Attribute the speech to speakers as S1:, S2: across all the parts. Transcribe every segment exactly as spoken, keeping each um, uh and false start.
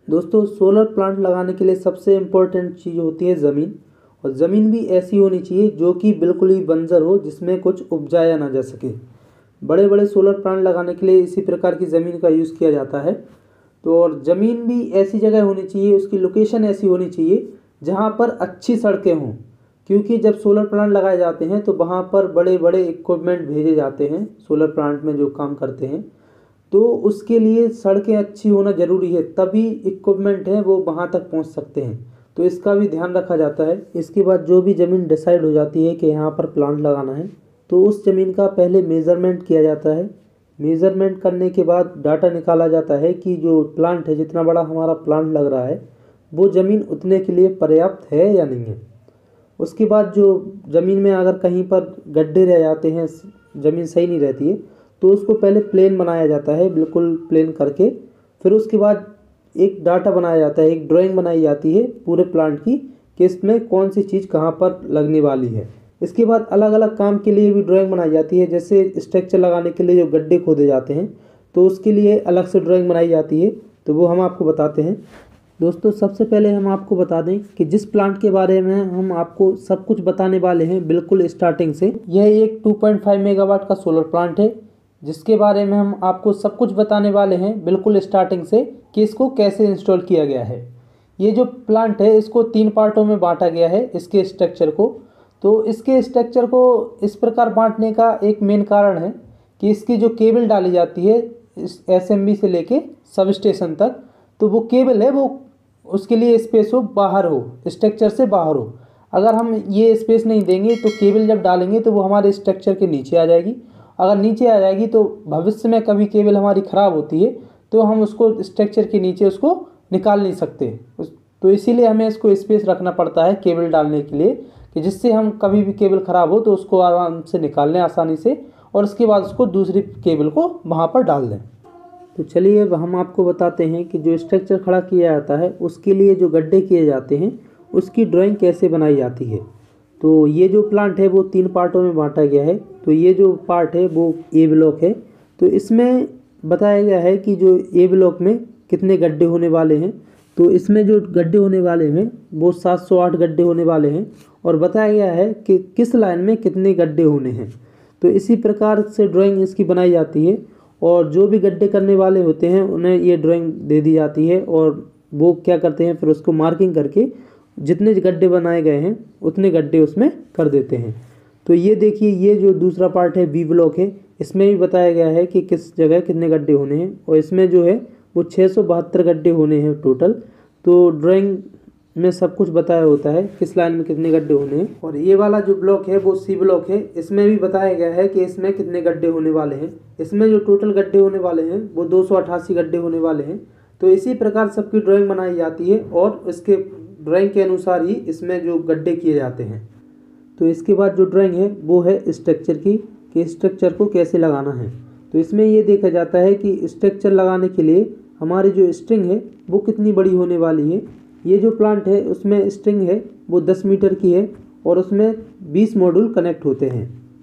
S1: दोस्तों solar plant लगाने के लिए सबसे इम्पोर्टेंट चीज़ होती है ज़मीन। और ज़मीन भी ऐसी होनी चाहिए जो कि बिल्कुल ही बंजर हो, जिसमें कुछ उपजाया ना जा सके। बड़े बड़े सोलर प्लांट लगाने के लिए इसी प्रकार की ज़मीन का यूज़ किया जाता है। तो और ज़मीन भी ऐसी जगह होनी चाहिए, उसकी लोकेशन ऐसी होनी चाहिए जहाँ पर अच्छी सड़कें हों, क्योंकि जब सोलर प्लांट लगाए जाते हैं तो वहाँ पर बड़े बड़े इक्विपमेंट भेजे जाते हैं सोलर प्लांट में जो काम करते हैं। तो उसके लिए सड़कें अच्छी होना ज़रूरी है, तभी इक्विपमेंट हैं वो वहाँ तक पहुँच सकते हैं। तो इसका भी ध्यान रखा जाता है। इसके बाद जो भी ज़मीन डिसाइड हो जाती है कि यहाँ पर प्लांट लगाना है, तो उस ज़मीन का पहले मेज़रमेंट किया जाता है। मेज़रमेंट करने के बाद डाटा निकाला जाता है कि जो प्लांट है, जितना बड़ा हमारा प्लांट लग रहा है, वो ज़मीन उतने के लिए पर्याप्त है या नहीं है। उसके बाद जो ज़मीन में अगर कहीं पर गड्ढे रह जाते हैं, ज़मीन सही नहीं रहती है, तो उसको पहले प्लेन बनाया जाता है, बिल्कुल प्लेन करके। फिर उसके बाद एक डाटा बनाया जाता है, एक ड्राइंग बनाई जाती है पूरे प्लांट की कि इसमें कौन सी चीज़ कहाँ पर लगने वाली है। इसके बाद अलग अलग काम के लिए भी ड्राइंग बनाई जाती है। जैसे स्ट्रक्चर लगाने के लिए जो गड्ढे खोदे जाते हैं, तो उसके लिए अलग से ड्राइंग बनाई जाती है, तो वो हम आपको बताते हैं। दोस्तों सबसे पहले हम आपको बता दें कि जिस प्लांट के बारे में हम आपको सब कुछ बताने वाले हैं बिल्कुल स्टार्टिंग से, यह एक टू पॉइंट फाइव मेगावाट का सोलर प्लांट है, जिसके बारे में हम आपको सब कुछ बताने वाले हैं बिल्कुल स्टार्टिंग से कि इसको कैसे इंस्टॉल किया गया है। ये जो प्लांट है इसको तीन पार्टों में बांटा गया है, इसके स्ट्रक्चर को। तो इसके स्ट्रक्चर को इस प्रकार बांटने का एक मेन कारण है कि इसकी जो केबल डाली जाती है इस एसएमबी से लेके सब स्टेशन तक, तो वो केबल है वो उसके लिए स्पेस हो, बाहर हो, स्ट्रक्चर से बाहर हो। अगर हम ये स्पेस नहीं देंगे तो केबल जब डालेंगे तो वो हमारे स्ट्रक्चर के नीचे आ जाएगी। अगर नीचे आ जाएगी तो भविष्य में कभी केबल हमारी ख़राब होती है तो हम उसको स्ट्रक्चर के नीचे उसको निकाल नहीं सकते। तो इसीलिए हमें इसको स्पेस रखना पड़ता है केबल डालने के लिए, कि जिससे हम कभी भी केबल ख़राब हो तो उसको आराम से निकाल लें आसानी से, और उसके बाद उसको दूसरी केबल को वहाँ पर डाल दें। तो चलिए अब हम आपको बताते हैं कि जो स्ट्रक्चर खड़ा किया जाता है उसके लिए जो गड्ढे किए जाते हैं उसकी ड्राइंग कैसे बनाई जाती है। तो ये जो प्लांट है वो तीन पार्टों में बांटा गया है। तो ये जो पार्ट है वो ए ब्लॉक है। तो इसमें बताया गया है कि जो ए ब्लॉक में कितने गड्ढे होने वाले हैं। तो इसमें जो गड्ढे होने वाले हैं वो सात सौ आठ गड्ढे होने वाले हैं, और बताया गया है कि किस लाइन में कितने गड्ढे होने हैं। तो इसी प्रकार से ड्राइंग इसकी बनाई जाती है, और जो भी गड्ढे करने वाले होते हैं उन्हें ये ड्राइंग दे दी जाती है, और वो क्या करते हैं फिर उसको मार्किंग करके जितने गड्ढे बनाए गए हैं उतने गड्ढे उसमें कर देते हैं। तो ये देखिए, ये जो दूसरा पार्ट है बी ब्लॉक है, इसमें भी बताया गया है कि किस जगह कितने गड्ढे होने हैं, और इसमें जो है वो छः सौ बहत्तर गड्ढे होने हैं टोटल। तो ड्राइंग में सब कुछ बताया होता है किस लाइन में कितने गड्ढे होने हैं। और ये वाला जो ब्लॉक है वो सी ब्लॉक है, इसमें भी बताया गया है कि इसमें कितने गड्ढे होने वाले हैं। इसमें जो टोटल गड्ढे होने वाले हैं वो दो सौ अट्ठासी गड्ढे होने वाले हैं। तो इसी प्रकार सबकी ड्राइंग बनाई जाती है, और इसके ड्राइंग के अनुसार ही इसमें जो गड्ढे किए जाते हैं। तो इसके बाद जो ड्राइंग है वो है स्ट्रक्चर की, कि स्ट्रक्चर को कैसे लगाना है। तो इसमें ये देखा जाता है कि स्ट्रक्चर लगाने के लिए हमारी जो स्ट्रिंग है वो कितनी बड़ी होने वाली है। ये जो प्लांट है उसमें स्ट्रिंग है वो दस मीटर की है, और उसमें बीस मॉड्यूल कनेक्ट होते हैं।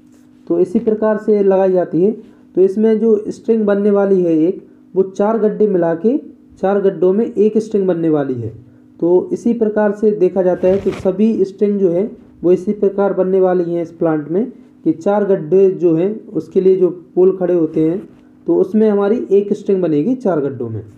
S1: तो इसी प्रकार से लगाई जाती है। तो इसमें जो स्ट्रिंग बनने वाली है एक, वो चार गड्ढे मिला के चार गड्ढों में एक स्ट्रिंग बनने वाली है। तो इसी प्रकार से देखा जाता है कि सभी स्ट्रिंग जो है वो इसी प्रकार बनने वाली हैं इस प्लांट में, कि चार गड्ढे जो हैं उसके लिए जो पोल खड़े होते हैं तो उसमें हमारी एक स्ट्रिंग बनेगी चार गड्ढों में।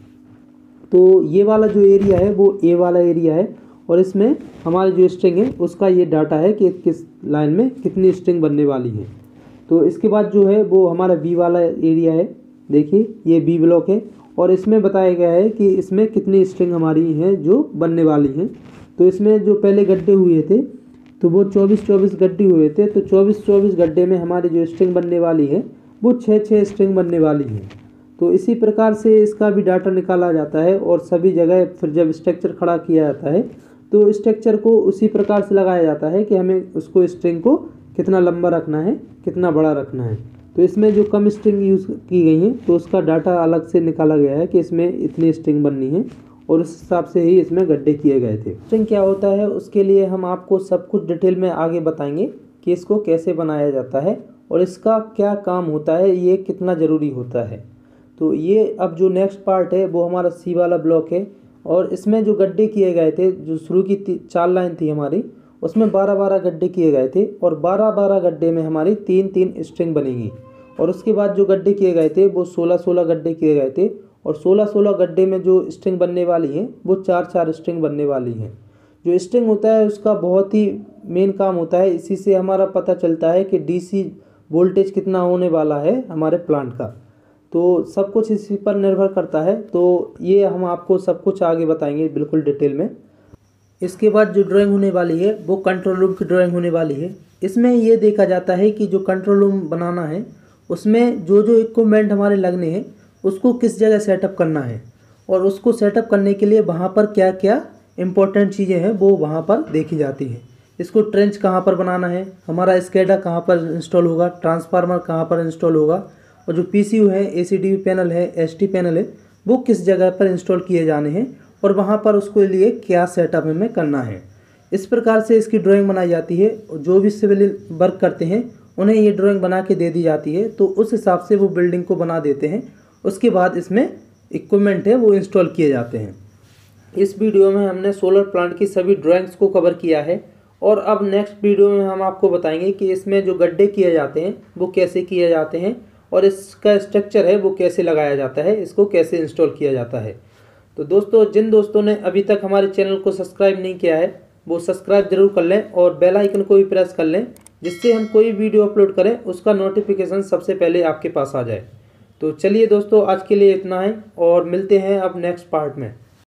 S1: तो ये वाला जो एरिया है वो ए वाला एरिया है, और इसमें हमारी जो स्ट्रिंग है उसका ये डाटा है कि किस लाइन में कितनी स्ट्रिंग बनने वाली है। तो इसके बाद जो है वो हमारा बी वाला एरिया है। देखिए ये बी ब्लॉक है, और इसमें बताया गया है कि इसमें कितनी स्ट्रिंग हमारी हैं जो बनने वाली हैं। तो इसमें जो पहले गड्ढे हुए थे तो वो चौबीस चौबीस गड्ढे हुए थे। तो चौबीस चौबीस गड्ढे में हमारी जो स्ट्रिंग बनने वाली है वो छः छः स्ट्रिंग बनने वाली है। तो इसी प्रकार से इसका भी डाटा निकाला जाता है, और सभी जगह फिर जब स्ट्रक्चर खड़ा किया जाता है तो स्ट्रक्चर को उसी प्रकार से लगाया जाता है कि हमें उसको स्ट्रिंग को कितना लंबा रखना है, कितना बड़ा रखना है। तो इसमें जो कम स्ट्रिंग यूज़ की गई हैं तो उसका डाटा अलग से निकाला गया है कि इसमें इतनी स्ट्रिंग बननी है, और उस हिसाब से ही इसमें गड्ढे किए गए थे। स्ट्रिंग क्या होता है उसके लिए हम आपको सब कुछ डिटेल में आगे बताएंगे कि इसको कैसे बनाया जाता है और इसका क्या काम होता है, ये कितना ज़रूरी होता है। तो ये अब जो नेक्स्ट पार्ट है वो हमारा सी वाला ब्लॉक है, और इसमें जो गड्ढे किए गए थे, जो शुरू की चार लाइन थी हमारी, उसमें बारह बारह गड्ढे किए गए थे और बारह बारह गड्ढे में हमारी तीन तीन स्ट्रिंग बनेगी। और उसके बाद जो गड्ढे किए गए थे वो सोलह सोलह गड्ढे किए गए थे और सोलह सोलह गड्ढे में जो स्ट्रिंग बनने वाली है वो चार चार स्ट्रिंग बनने वाली हैं। जो स्ट्रिंग होता है उसका बहुत ही मेन काम होता है, इसी से हमारा पता चलता है कि डीसी वोल्टेज कितना होने वाला है हमारे प्लांट का। तो सब कुछ इसी पर निर्भर करता है। तो ये हम आपको सब कुछ आगे बताएंगे बिल्कुल डिटेल में। इसके बाद जो ड्राइंग होने वाली है वो कंट्रोल रूम की ड्राइंग होने वाली है। इसमें ये देखा जाता है कि जो कंट्रोल रूम बनाना है उसमें जो जो इक्विपमेंट हमारे लगने हैं उसको किस जगह सेटअप करना है और उसको सेटअप करने के लिए वहाँ पर क्या क्या इम्पोर्टेंट चीज़ें हैं वो वहाँ पर देखी जाती हैं। इसको ट्रेंच कहाँ पर बनाना है, हमारा स्केडा कहाँ पर इंस्टॉल होगा, ट्रांसफार्मर कहाँ पर इंस्टॉल होगा और जो पीसीयू है, एसीडी पैनल है, एसटी पैनल है, वो किस जगह पर इंस्टॉल किए जाने हैं और वहाँ पर उसके लिए क्या सेटअप हमें करना है। इस प्रकार से इसकी ड्राइंग बनाई जाती है। जो भी सिविल वर्क करते हैं उन्हें ये ड्राइंग बना के दे दी जाती है, तो उस हिसाब से वो बिल्डिंग को बना देते हैं। उसके बाद इसमें इक्विपमेंट है वो इंस्टॉल किए जाते हैं। इस वीडियो में हमने सोलर प्लांट की सभी ड्राइंग्स को कवर किया है और अब नेक्स्ट वीडियो में हम आपको बताएंगे कि इसमें जो गड्ढे किए जाते हैं वो कैसे किए जाते हैं और इसका स्ट्रक्चर है वो कैसे लगाया जाता है, इसको कैसे इंस्टॉल किया जाता है। तो दोस्तों, जिन दोस्तों ने अभी तक हमारे चैनल को सब्सक्राइब नहीं किया है वो सब्सक्राइब जरूर कर लें और बेल आइकन को भी प्रेस कर लें, जिससे हम कोई वीडियो अपलोड करें उसका नोटिफिकेशन सबसे पहले आपके पास आ जाए। तो चलिए दोस्तों, आज के लिए इतना है और मिलते हैं अब नेक्स्ट पार्ट में।